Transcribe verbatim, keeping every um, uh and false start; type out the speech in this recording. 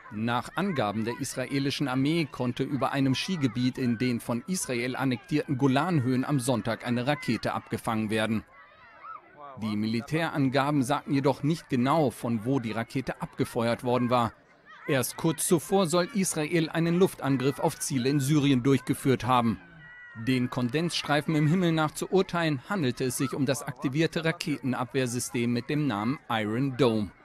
Nach Angaben der israelischen Armee konnte über einem Skigebiet in den von Israel annektierten Golanhöhen am Sonntag eine Rakete abgefangen werden. Die Militärangaben sagten jedoch nicht genau, von wo die Rakete abgefeuert worden war. Erst kurz zuvor soll Israel einen Luftangriff auf Ziele in Syrien durchgeführt haben. Den Kondensstreifen im Himmel nach zu urteilen, handelte es sich um das aktivierte Raketenabwehrsystem mit dem Namen Iron Dome.